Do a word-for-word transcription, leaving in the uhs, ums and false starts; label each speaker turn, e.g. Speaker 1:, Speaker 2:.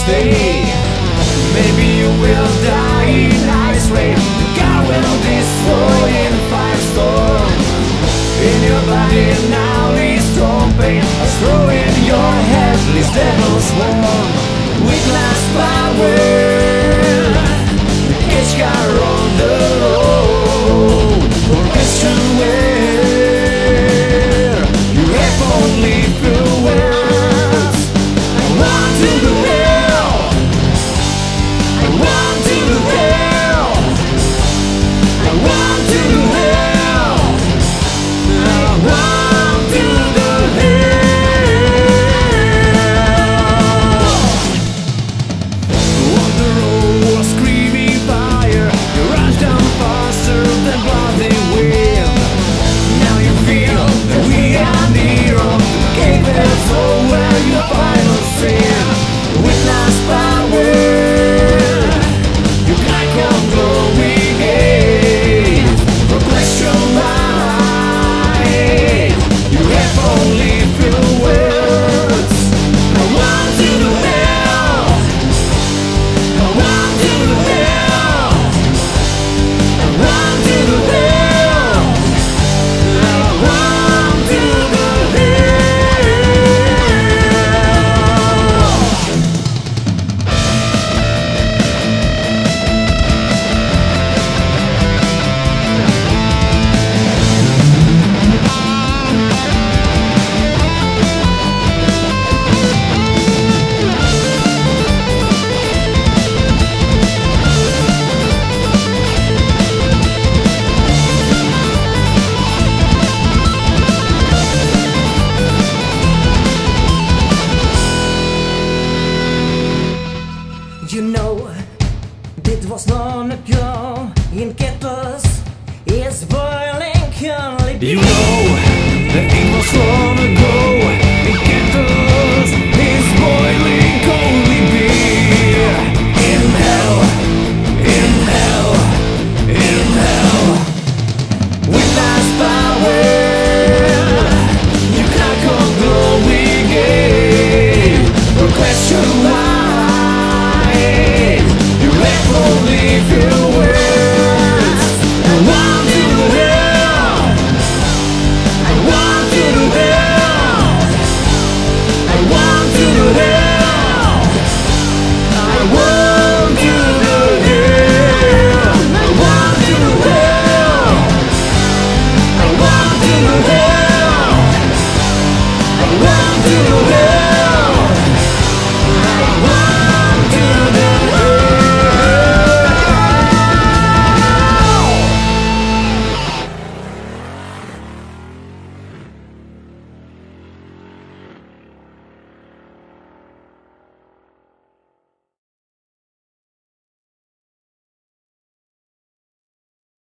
Speaker 1: stay. Maybe you will die in ice rain. God will destroy in firestorm. In your body now is strong pain. Throw in your head, this devil's warm. With last power, catch car on the road. For question where you have only few words. I want to go hell. I want to go hell. I want to go hell. I want to go hell. On the road was screaming fire. You rush down faster than bloody wind. Now you feel that we are near on the gateway so where you final sin. With last power, you can't come glowing gates. For question why you have only few words. I want to do hell. I want to do hell. I want to do hell. I want to do
Speaker 2: You know, it was long ago in kettles is boiling currently.
Speaker 1: You know that it was long ago. It kettles is boiling coldly.